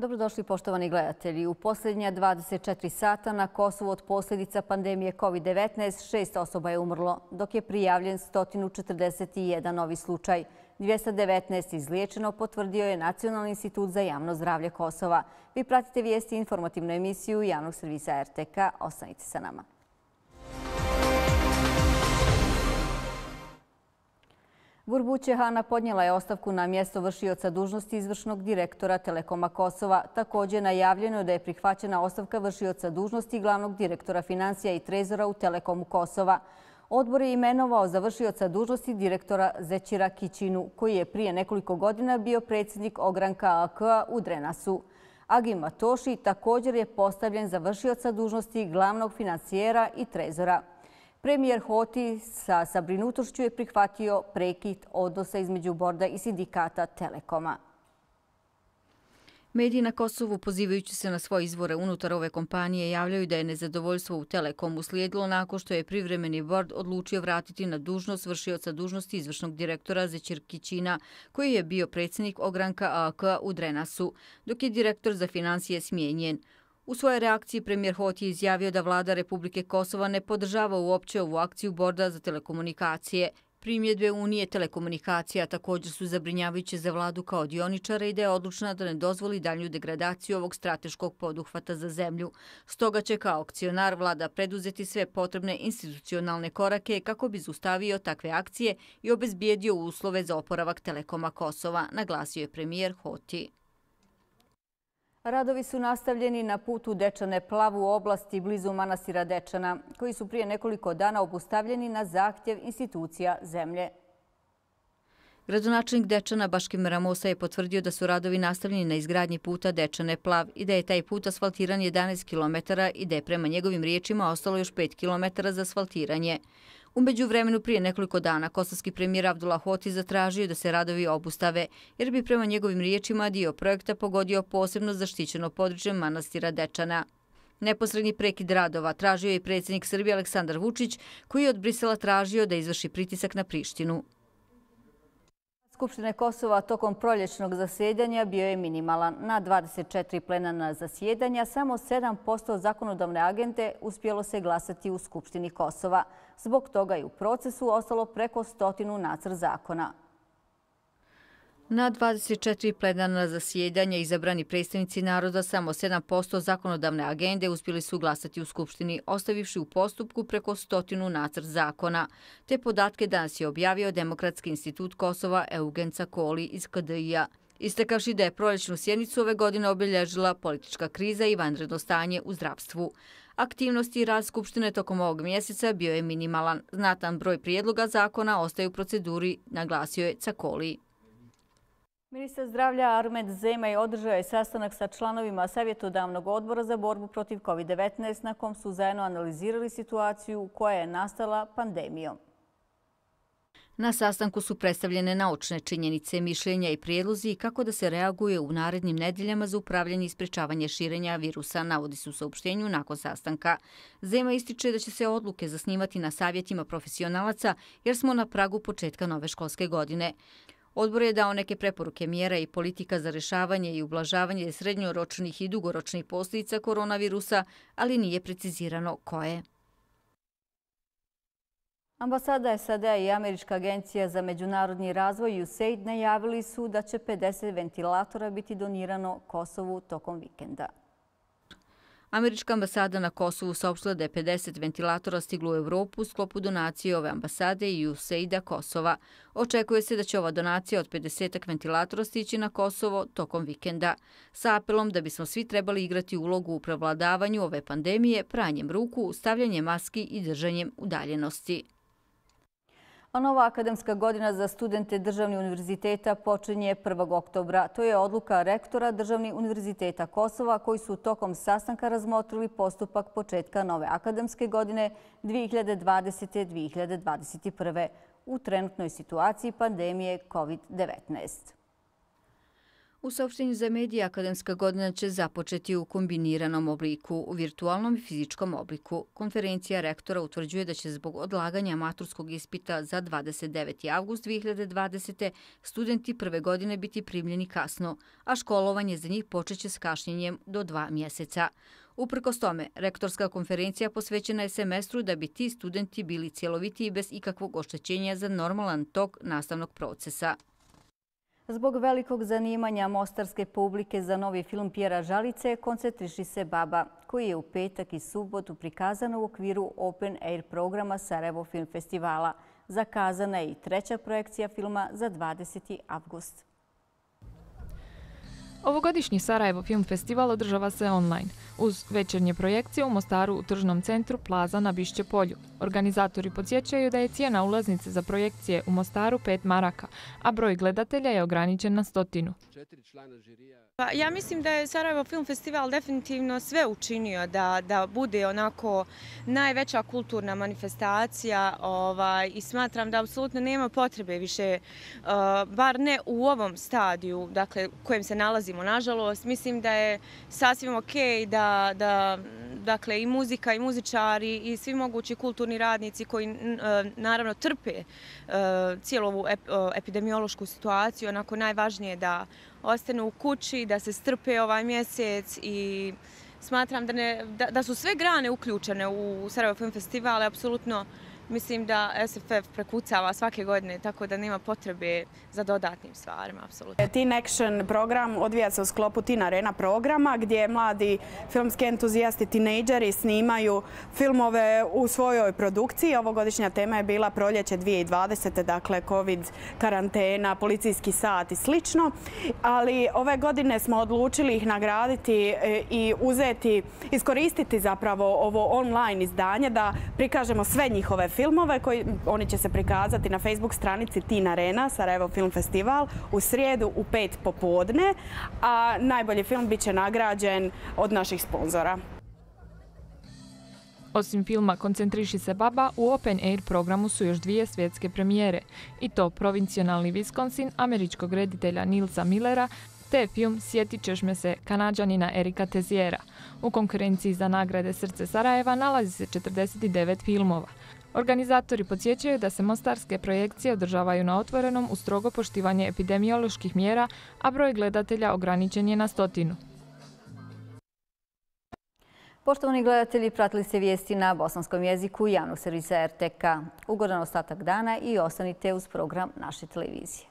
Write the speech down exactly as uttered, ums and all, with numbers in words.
Dobrodošli poštovani gledatelji. U posljednja dvadeset četiri sata na Kosovu od posljedica pandemije kovid devetnaest šest osoba je umrlo, dok je prijavljen sto četrdeset jedan novi slučaj. dvjesto devetnaest izliječeno, potvrdio je Nacionalni institut za javno zdravlje Kosova. Vi pratite vijesti i informativnu emisiju javnog servisa R T K. Ostanite sa nama. Burbuće Hana podnijela je ostavku na mjesto vršioca dužnosti izvršnog direktora Telekoma Kosova. Također najavljeno je da je prihvaćena ostavka vršioca dužnosti glavnog direktora financija i trezora u Telekomu Kosova. Odbor je imenovao za vršioca dužnosti direktora Zećira Kićinu, koji je prije nekoliko godina bio predsjednik ogranka A K-a u Drenasu. Agim Matoši također je postavljen za vršioca dužnosti glavnog financijera i trezora. Premijer Hoti sa zabrinutošću je prihvatio prekid odnosa između borda i sindikata Telekoma. Mediji na Kosovu, pozivajući se na svoje izvore unutar ove kompanije, javljaju da je nezadovoljstvo u Telekomu uslijedilo nakon što je privremeni bord odlučio vratiti na dužnost vršioca dužnosti izvršnog direktora Zećir Kićina, koji je bio predsjednik ogranka A K-a u Drenasu, dok je direktor za financije smijenjen. U svojoj reakciji premijer Hoti je izjavio da vlada Republike Kosova ne podržava uopće ovu akciju borda za telekomunikacije. Primjedbe Unije telekomunikacija također su zabrinjavajuće za vladu kao dioničara i da je odlučna da ne dozvoli dalju degradaciju ovog strateškog poduhvata za zemlju. Stoga će kao akcionar vlada preduzeti sve potrebne institucionalne korake kako bi zaustavio takve akcije i obezbijedio uslove za oporavak Telekoma Kosova, naglasio je premijer Hoti. Radovi su nastavljeni na putu Dečane-Plav u oblasti blizu manastira Dečana, koji su prije nekoliko dana obustavljeni na zahtjev institucija zemlje. Gradonačelnik Dečana Baškim Ramosa je potvrdio da su radovi nastavljeni na izgradnji puta Dečane-Plav i da je taj put asfaltiran jedanaest kilometara i da je prema njegovim riječima ostalo još pet kilometara za asfaltiranje. U međuvremenu prije nekoliko dana kosovski premijer Abdullah Hoti zatražio da se radovi obustave, jer bi prema njegovim riječima dio projekta pogodio posebno zaštićeno područje manastira Dečana. Neposredni prekid radova tražio je i predsjednik Srbije Aleksandar Vučić, koji je od Brisela tražio da izvrši pritisak na Prištinu. Skupštine Kosova tokom prolječnog zasjedanja bio je minimalan. Na dvadeset četiri plenarna zasjedanja samo sedam posto zakonodavne agende uspjelo se glasati u Skupštini Kosova. Zbog toga je u procesu ostalo preko stotinu nacrt zakona. Na dvadeset četiri plenarna zasjedanja izabrani predstavnici naroda samo sedam posto zakonodavne agende uspjeli su glasati u Skupštini, ostavivši u postupku preko stotinu nacrt zakona. Te podatke danas je objavio Demokratski institut Kosova Eugen Cakoli iz K D I-a. Istakavši da je proljećnu sjednicu ove godine obilježila politička kriza i vanredno stanje u zdravstvu. Aktivnosti i rad Skupštine tokom ovog mjeseca bio je minimalan. Znatan broj prijedloga zakona ostaje u proceduri, naglasio je Cakoli. Ministar zdravlja Ahmed Zemaj održao je sastanak sa članovima Savjetodavnog odbora za borbu protiv kovid devetnaest na kom su zajedno analizirali situaciju koja je nastala pandemijom. Na sastanku su predstavljene naučne činjenice, mišljenja i prijedlozi kako da se reaguje u narednim nedeljama za upravljanje i sprečavanje širenja virusa, navodi se u saopštenju nakon sastanka. Zema ističe da će se odluke zasnivati na savjetima profesionalaca jer smo na pragu početka nove školske godine. Odbor je dao neke preporuke mjera i politika za rješavanje i ublažavanje srednjoročnih i dugoročnih posljedica koronavirusa, ali nije precizirano koje. Ambasada S A D-a i Američka agencija za međunarodni razvoj U S A I D najavili su da će pedeset ventilatora biti donirano Kosovu tokom vikenda. Američka ambasada na Kosovu saopštila da je pedeset ventilatora stiglo u Evropu u sklopu donacije ove ambasade i U S A I D-a Kosova. Očekuje se da će ova donacija od pedeset ventilatora stići na Kosovo tokom vikenda, sa apelom da bismo svi trebali igrati ulogu u prevladavanju ove pandemije, pranjem ruku, stavljanjem maski i držanjem udaljenosti. A nova akademska godina za studente Državnih univerziteta počinje prvog oktobra. To je odluka rektora Državnih univerziteta Kosova koji su tokom sastanka razmotrili postupak početka nove akademske godine dvije hiljade dvadesete dvije hiljade dvadeset prve u trenutnoj situaciji pandemije kovid devetnaest. U saopštenju za medije akademska godina će započeti u kombiniranom obliku, u virtualnom i fizičkom obliku. Konferencija rektora utvrđuje da će zbog odlaganja maturskog ispita za dvadeset deveti avgust dve hiljade dvadesete. studenti prve godine biti primljeni kasno, a školovanje za njih počeće s kašnjenjem do dva mjeseca. Uprkos tome, rektorska konferencija posvećena je semestru da bi ti studenti bili cjelovitiji bez ikakvog oštećenja za normalan tok nastavnog procesa. Zbog velikog zanimanja mostarske publike za novi film Pjera Žalice Koncentriši se baba, koji je u petak i subotu prikazan u okviru Open Air programa Sarajevo Film Festivala. Zakazana je i treća projekcija filma za dvadeseti avgust. Ovogodišnji Sarajevo Film Festival održava se online, uz večernje projekcije u Mostaru u tržnom centru Plaza na Bišće polju. Organizatori podsjećaju da je cijena ulaznice za projekcije u Mostaru pet maraka, a broj gledatelja je ograničen na stotinu. Pa ja mislim da je Sarajevo Film Festival definitivno sve učinio da, da bude onako najveća kulturna manifestacija ovaj, i smatram da apsolutno nema potrebe više, uh, bar ne u ovom stadiju dakle, u kojem se nalazimo, nažalost. Mislim da je sasvim ok da, da dakle, i muzika i muzičari i svi mogući kulturni radnici koji uh, naravno trpe uh, cijelu ovu ep, uh, epidemiološku situaciju, onako najvažnije da ostanu u kući, da se strpe ovaj mjesec i smatram da, ne, da, da su sve grane uključene u Sarajevo Film Festival. Apsolutno mislim da S F F prekucava svake godine, tako da nema potrebe za dodatnim stvarima. Apsolutno. Teen Action program odvija se u sklopu Teen Arena programa gdje mladi filmski entuzijasti, tinejdžeri snimaju filmove u svojoj produkciji. Ovogodišnja tema je bila Proljeće dvije hiljade dvadesete. dakle COVID, karantena, policijski sat i slično. Ali ove godine smo odlučili ih nagraditi i uzeti, iskoristiti zapravo ovo online izdanje da prikažemo sve njihove filmove. Filmove koji oni će se prikazati na Facebook stranici Teen Arena, Sarajevo Film Festival, u srijedu u pet popodne, a najbolji film bit će nagrađen od naših sponzora. Osim filma Koncentriši se baba, u Open Air programu su još dvije svjetske premijere, i to Provincionalni Wisconsin američkog reditelja Nilsa Millera, te film Sjetit ćeš me se Kanađanina Erika Teziera. U konkurenciji za nagrade Srce Sarajeva nalazi se četrdeset devet filmova. Organizatori podsjećaju da se mostarske projekcije održavaju na otvorenom uz strogo poštivanje epidemioloških mjera, a broj gledatelja ograničen je na stotinu. Poštovani gledatelji, pratili ste vijesti na bosanskom jeziku javnog servisa R T K. Ugodan ostatak dana i ostanite uz program naše televizije.